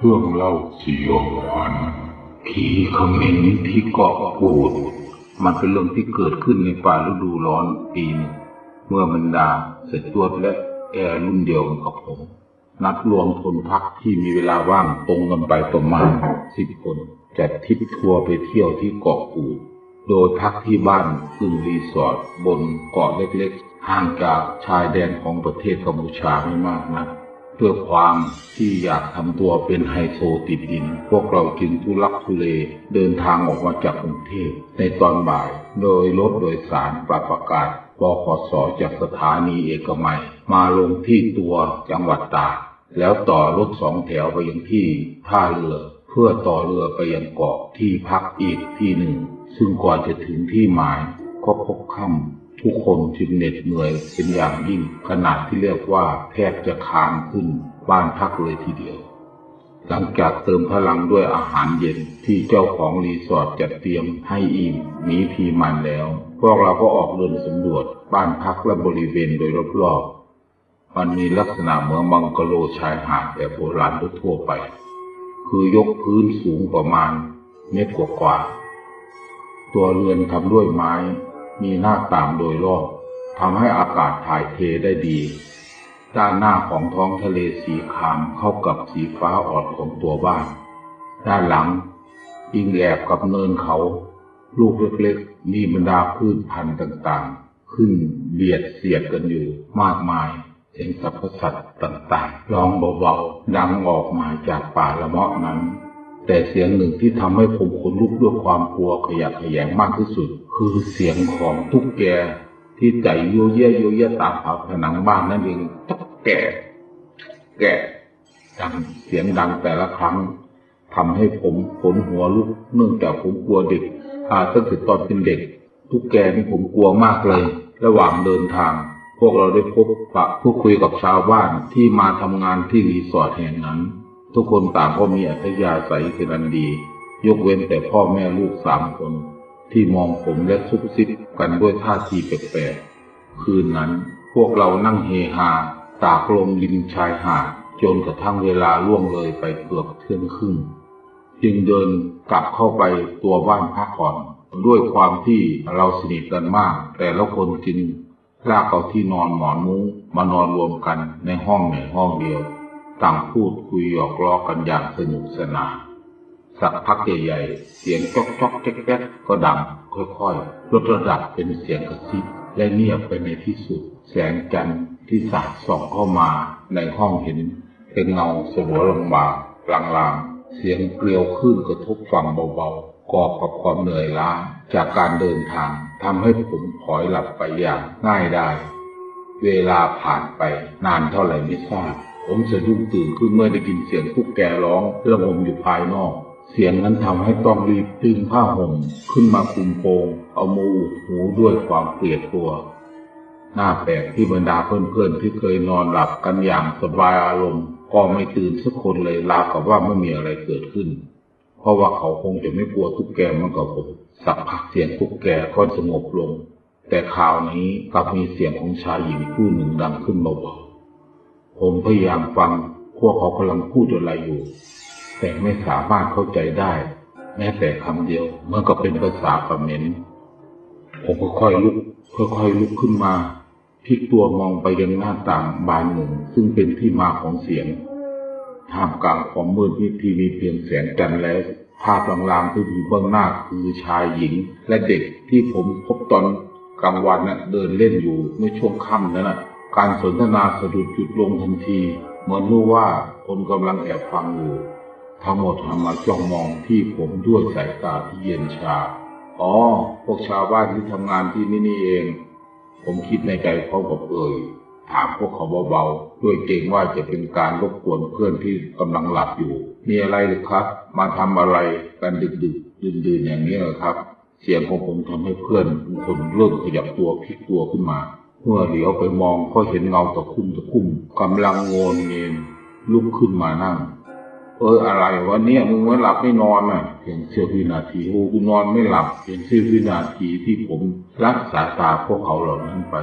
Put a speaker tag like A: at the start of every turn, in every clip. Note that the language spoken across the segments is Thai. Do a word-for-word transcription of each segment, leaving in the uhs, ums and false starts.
A: เรื่องเล่าสยองขวัญผีเขมรที่เกาะกูดมันเป็นเรื่องที่เกิดขึ้นในป่าฤดูร้อนปีหนึ่งเมื่อบรรดาเสจวดและแอร์รุ่นเดียวกันกับผมนัดรวมคนพักที่มีเวลาว่างตรงกันไปประมาณสิบคนจัดทริปทัวร์ไปเที่ยวที่เกาะกูดโดยพักที่บ้านกึ่งรีสอร์ทบนเกาะเล็กๆห่างจากชายแดนของประเทศกัมพูชาไม่มากนักด้วยความที่อยากทำตัวเป็นไฮโซติดดินพวกเราจึงทุลักทุเลเดินทางออกมาจากกรุงเทพในตอนบ่ายโดยรถโดยสารปรับอากาศบขส.จากสถานีเอกมัยมาลงที่ตัวจังหวัดตากแล้วต่อรถสองแถวไปยังที่ท่าเรือเพื่อต่อเรือไปยังเกาะที่พักอีกที่หนึ่งซึ่งก่อนจะถึงที่หมายก็พบค่ำทุกคนจึงเหน็ดเหนื่อยเป็นอย่างยิ่งขนาดที่เรียกว่าแทบจะคลานขึ้นบ้านพักเลยทีเดียวหลังจากเติมพลังด้วยอาหารเย็นที่เจ้าของรีสอร์ทจัดเตรียมให้อิ่มมีพีมันแล้วพวกเราก็ออกเดินสำรวจบ้านพักและบริเวณโดยรอบๆมันมีลักษณะเหมือนบังกะโลชายหาดแบบโบราณทั่วไปคือยกพื้นสูงประมาณเมตรกว่าๆตัวเรือนทำด้วยไม้มีหน้าต่างโดยรอบทำให้อากาศถ่ายเทได้ดีด้านหน้าของท้องทะเลสีครามเข้ากับสีฟ้าอ่อนของตัวบ้านด้านหลังอิงแอบกับเนินเขาลูกเล็กๆมีบรรดาพืชพันธุ์ต่างๆขึ้นเบียดเสียดกันอยู่มากมายเสียงสรรพสัตว์ต่างๆร้องเบาๆดังออกมาจากป่าละเมาะนั้นแต่เสียงหนึ่งที่ทำให้ผมขนลุกด้วยความกลัวขยะแขยงมากที่สุดคือเสียงของตุ๊กแกที่ใจโยเยโยเยตามผนังบ้านนั่นเองตุ๊กแกแกดังเสียงดังแต่ละครั้งทำให้ผมขนหัวลุกเนื่องจากผมกลัวเด็กอาตั้งแต่ตอนเป็นเด็กตุ๊กแกนี่ผมกลัวมากเลยระหว่างเดินทางพวกเราได้พบปะพูดคุยกับชาวบ้านที่มาทำงานที่รีสอร์ทแห่งนั้นทุกคนต่างก็มีอัธยาศัยเป็นอันดียกเว้นแต่พ่อแม่ลูกสามคนที่มองผมและซุบซิบกันด้วยท่าทีแปลกๆคืนนั้นพวกเรานั่งเฮฮาตากลมริมชายหาดจนกระทั่งเวลาล่วงเลยไปเกือบเที่ยงครึ่งจึงเดินกลับเข้าไปตัวบ้านพักผ่อนด้วยความที่เราสนิทกันมากแต่ละคนจึงลากเอาที่นอนหมอนมุ้งมานอนรวมกันในห้องในห้องเดียวต่างพูดคุยหยอกล้อกันอย่างสนุกสนานสักพักใหญ่ๆเสียงจ๊อกจ๊อกแจ๊กแจ๊กก็ดังค่อยๆลดระดับเป็นเสียงกระซิบและเงียบไปในที่สุดแสงจันทร์ที่สาดส่องเข้ามาในห้องเห็นเป็นเงาสลัวลางๆลางๆเสียงเกลียวคลื่นกระทบฝั่งเบาๆกอบกับความเหนื่อยล้าจากการเดินทางทำให้ผมพลอยหลับไปอย่างง่ายได้เวลาผ่านไปนานเท่าไหร่ไม่ทราบผมสะดุ้งตื่นขึ้นเมื่อได้ยินเสียงตุ๊กแกร้องระงมอยู่ภายนอกเสียงนั้นทำให้ต้องรีบดึงผ้าห่มขึ้นมาคลุมโปงเอามืออุดหูด้วยความเกลียดกลัวน่าแปลกที่บรรดาเพื่อนๆที่เคยนอนหลับกันอย่างสบายอารมณ์ก็ไม่ตื่นสักคนเลยราวกับว่าไม่มีอะไรเกิดขึ้นเพราะว่าเขาคงจะไม่กลัวตุ๊กแกเหมือนกับผมสักพักเสียงตุ๊กแกก็สงบลงแต่คราวนี้กลับมีเสียงของชายหญิงผู้หนึ่งดังขึ้นเบาๆผมพยายามฟังพวกเขากำลังพูดอะไรอยู่แต่ไม่สามารถเข้าใจได้แม้แต่คำเดียวเหมือนกับเป็นภาษาเขมรผมค่อยๆลุกค่อยๆลุกขึ้นมาพลิกตัวมองไปยังหน้าต่างบานหนึ่งซึ่งเป็นที่มาของเสียงท่ามกลางความมืดมิดที่มีเพียงแสงจันทร์และภาพลางๆที่อยู่เบื้องหน้าคือชายหญิงและเด็กที่ผมพบตอนกลางวันน่ะเดินเล่นอยู่เมื่อช่วงค่ำนั้นน่ะการสนทนาสะดุดหยุดลงทันทีเหมือนรู้ว่าคนกำลังแอบฟังอยู่ทั้งหมดหันมาจ้องมองที่ผมด้วยสายตาที่เย็นชาอ๋อพวกชาวบ้านที่ทำงานที่นี่นี่เองผมคิดในใจพร้อมกับเอ่ยถามพวกเขาเบาๆด้วยเกรงว่าจะเป็นการรบกวนเพื่อนที่กำลังหลับอยู่มีอะไรหรือครับมาทำอะไรกันดึกๆดื่นๆอย่างนี้เหรอครับเสียงของผมทำให้เพื่อนทุกคนเริ่มขยับตัวพลิกตัวขึ้นมาเมื่อเหลียวไปมองก็เห็นเงาตะคุ่มตะคุ่มกำลังโงนเงินลุกขึ้นมานั่งเอออะไรวะเนี่ยมึงไม่หลับไม่นอนอ่ะเพียงเสี้ยววินาทีโอ้กูนอนไม่หลับเพียงเสี้ยววินาทีที่ผมละสายตาพวกเขาเหล่านั้นไป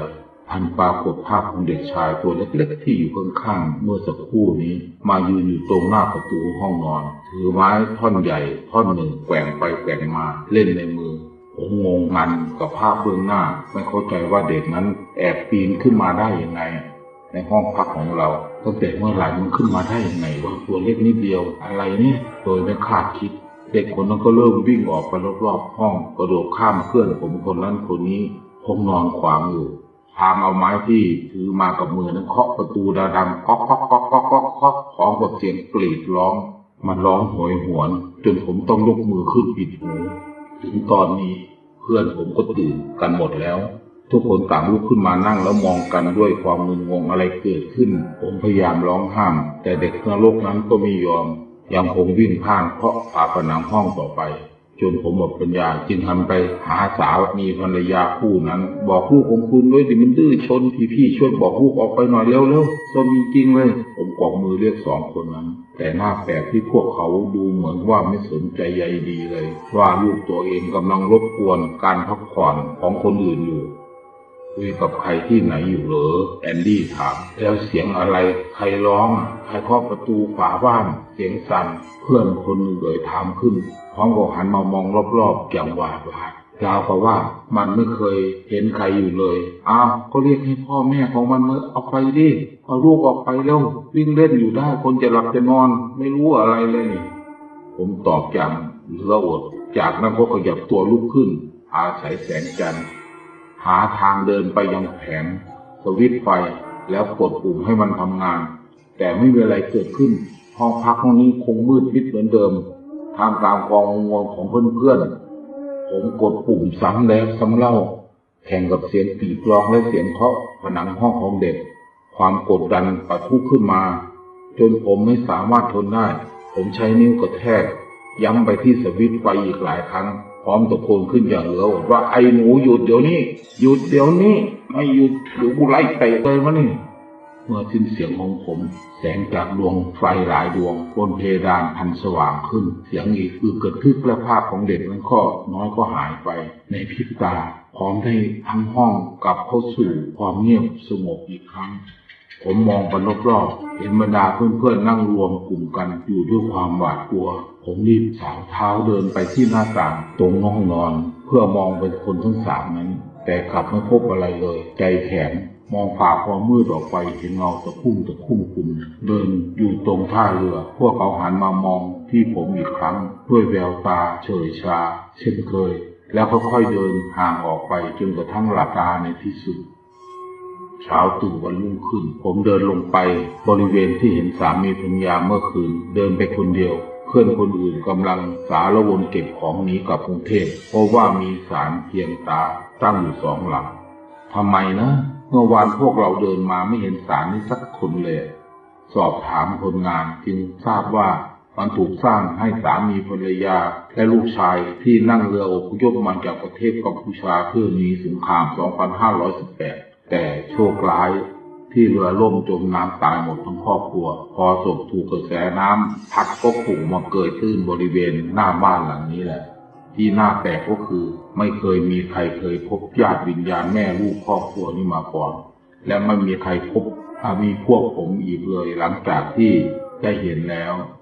A: ทันปรากฏภาพของเด็กชายตัวเล็กๆที่อยู่ข้างๆเมื่อสักครู่นี้มายืนอยู่ตรงหน้าประตูห้องนอนถือไม้ท่อนใหญ่ท่อนหนึ่งแกว่งไปแกว่งมาเล่นในมือผมงงงันกับภาพเบื้องหน้าไม่เข้าใจว่าเด็กนั้นแอบปีนขึ้นมาได้ยังไงในห้องพักของเราตั้งแต่เมื่อไหร่มันขึ้นมาได้ยังไงว่าตัวเล็กนิดเดียวอะไรเนี่ยโดยไม่คาดคิดเด็กคนนั้นก็เริ่มวิ่งออกไปรอบๆห้องกระโดดข้ามเพื่อนผมคนนั้นคนนี้คงนอนขวางอยู่พางเอาไม้ที่ถือมากับมือนั้นเคาะประตูดังๆก๊อกก๊อกก๊อกก๊อกก๊อกก๊อกพร้อมกับเสียงกรีดร้องมันร้องโหยหวนจนผมต้องยกมือขึ้นปิดหูถึงตอนนี้เพื่อนผมก็ตื่นกันหมดแล้วทุกคนต่างลุกขึ้นมานั่งแล้วมองกันด้วยความงุนงงอะไรเกิดขึ้นผมพยายามร้องห้ามแต่เด็กนรกนั้นก็ไม่ยอมยังคงวิ่งผ่านเคาะฝาผนังห้องต่อไปจนผมหมดปัญญาจึงหันไปหาสามีภรรยาคู่นั้นบอกลูกของคุณด้วยดิมันดื้อชนพี่ๆช่วยบอกลูกออกไปหน่อยเร็วๆซนจริงๆเลยผมกวักมือเรียกสองคนนั้นแต่หน้าแปลกที่พวกเขาดูเหมือนว่าไม่สนใจใยดีเลยว่าลูกตัวเองกำลังรบกวนการพักผ่อนของคนอื่นอยู่คุยกับใครที่ไหนอยู่เหรอแอนดี้ถามแล้วเสียงอะไรใครร้องใครเคาะประตูฝาบ้านเสียงสั่นเพื่อนคนหนึ่งเอ่ยถามขึ้นพร้อมกับหันมามองรอบๆอย่างหวาดหวาดราวกับว่ามันไม่เคยเห็นใครอยู่เลยอ้าวก็เรียกให้พ่อแม่ของมันมาเอาไปดิเอาลูกออกไปแล้ววิ่งเล่นอยู่ได้คนจะหลับจะนอนไม่รู้อะไรเลยผมตอบอย่างเหลืออดจากนั้นก็ขยับตัวลุกขึ้นอาศัยแสงจันทร์หาทางเดินไปยังแผงสวิตช์ไฟแล้วกดปุ่มให้มันทำงานแต่ไม่มีอะไรเกิดขึ้นห้องพักห้องนี้คงมืดมิดเหมือนเดิมท่ามกลางกองงวงของเพื่อนๆผมกดปุ่มซ้ำแล้วซ้ำเล่าแข่งกับเสียงกรีดร้องและเสียงเคาะผนังห้องของเด็กความกดดันปะทุขึ้นมาจนผมไม่สามารถทนได้ผมใช้นิ้วกระแทกย้ำไปที่สวิตช์ไฟอีกหลายครั้งพร้อมตะโกนขึ้นอย่างเหลืออดว่าไอ้หนูหยุดเดี๋ยวนี้หยุดเดี๋ยวนี้ไม่หยุดเดี๋ยวกูไล่เตะเลยมานี่เมื่อสิ้นเสียงของผมแสงจากดวงไฟหลายดวงบนเพดานพันสว่างขึ้นเสียงอีกคือเกิดขึ้นและภาพของเด็กนั้นก็น้อยก็หายไปในพริบตาพร้อมให้ทั้งห้องกลับเข้าสู่ความเงียบสงบอีกครั้งผมมองไปรอบๆเห็นบรรดาเพื่อนๆนั่งรวมกลุ่มกันอยู่ด้วยความหวาดกลัวผมรีบสาวเท้าเดินไปที่หน้าต่างตรงห้องนอนเพื่อมองไปคนทั้งสามนั้นแต่กลับไม่พบอะไรเลยใจแข็งมองผ่าความมืดออกไปเห็นเงาตะคุ่มตะคุ่มกลุ่มเดินอยู่ตรงท่าเรือพวกเขาหันมามองที่ผมอีกครั้งด้วยแววตาเฉยชาเช่นเคยแล้วค่อยๆเดินห่างออกไปจนกระทั่งหลับตาในที่สุดเช้าตื่นวันรุ่งขึ้นผมเดินลงไปบริเวณที่เห็นสามีภรรยาเมื่อคืนเดินไปคนเดียวเพื่อนคนอื่นกำลังสารวนเก็บของหนีกลับกรุงเทพเพราะว่ามีศาลเพียงตาตั้งอยู่สองหลังทำไมนะเมื่อวานพวกเราเดินมาไม่เห็นศาลนี้สักคนเลยสอบถามคนงานจึงทราบว่ามันถูกสร้างให้สามีภรรยาและลูกชายที่นั่งเรืออพยพมาจากประเทศกัมพูชาเพื่อหนีสงครามสองพันห้าร้อยสิบแปดแต่โชคร้ายที่เรือล่มจมน้ำตายหมดทั้งครอบครัวพอศพถูกกระแสน้ำพัดก็พุ่งมาเกยตื้นบริเวณหน้าบ้านหลังนี้แหละที่น่าแปลกก็คือไม่เคยมีใครเคยพบญาติวิญญาณแม่ลูกครอบครัวนี้มาก่อนและไม่มีใครพบมีพวกผมอีกเลยหลังจากที่ได้เห็นแล้ว